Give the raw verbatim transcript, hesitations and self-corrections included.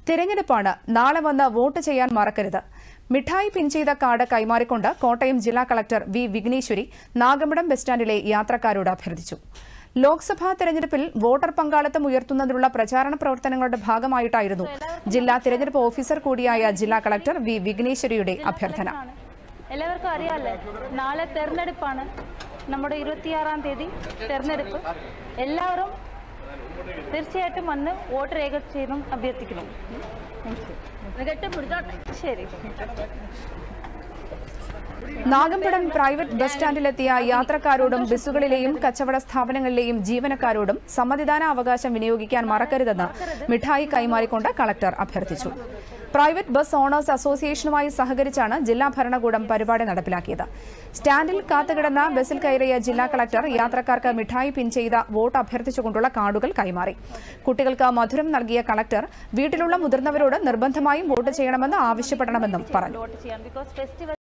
തിരഞ്ഞെടുപ്പാണ്, നാളെ വന്ന് വോട്ട് ചെയ്യാൻ മറക്കരുത്. മിഠായി പിൻ ചെയ്ത കാർഡ് കൈമാറിക്കൊണ്ട് കോട്ടയം ജില്ലാ collector V Vigneshwari Nagampadam bus സ്റ്റാൻഡിലെ യാത്രക്കാരോട് അഭ്യർത്ഥിച്ചു. ലോക്സഭാ തെരഞ്ഞെടുപ്പിൽ വോട്ടർ പങ്കാളിത്തം ഉയർത്തുന്നതിനുള്ള പ്രചാരണ പ്രവർത്തനങ്ങളുടെ ഭാഗമായിട്ടായിരുന്നു ജില്ലാ തെരഞ്ഞെടുപ്പ് ഓഫീസർ കൂടിയായ ജില്ലാ കളക്ടർ വി വിഘ്നേശ്വരിയുടെ അഭ്യർത്ഥന. എല്ലാവർക്കും അറിയാമല്ലേ, നാളെ തെരഞ്ഞെടുപ്പാണ്, നമ്മുടെ ഇരുപത്തിയാറാം തീയതി തെരഞ്ഞെടുപ്പ്. എല്ലാവരും തീർച്ചയായിട്ടും വന്ന് വോട്ട് രേഖപ്പെടുത്തണം അഭ്യർത്ഥിക്കുന്നു. ശരി. നാഗമ്പടം പ്രൈവറ്റ് ബസ് സ്റ്റാൻഡിലെത്തിയ യാത്രക്കാരോടും ബസ്സുകളിലെയും കച്ചവട സ്ഥാപനങ്ങളിലെയും ജീവനക്കാരോടും സമ്മതിദാന അവകാശം വിനിയോഗിക്കാൻ മറക്കരുതെന്ന് മിഠായി കൈമാറിക്കൊണ്ട് കളക്ടർ അഭ്യർത്ഥിച്ചു. പ്രൈവറ്റ് ബസ് ഓണേഴ്സ് അസോസിയേഷനുമായി സഹകരിച്ചാണ് ജില്ലാ ഭരണകൂടം പരിപാടി നടപ്പിലാക്കിയത്. സ്റ്റാൻഡിൽ കാത്തുകിടന്ന ബസ്സിൽ കയറിയ ജില്ലാ കളക്ടർ യാത്രക്കാർക്ക് മിഠായി പിൻ ചെയ്ത വോട്ട് അഭ്യർത്ഥിച്ചുകൊണ്ടുള്ള കാർഡുകൾ കൈമാറി. കുട്ടികൾക്ക് മധുരം നൽകിയ കളക്ടർ വീട്ടിലുള്ള മുതിർന്നവരോട് നിർബന്ധമായും വോട്ട് ചെയ്യണമെന്ന് ആവശ്യപ്പെടണമെന്നും പറഞ്ഞു.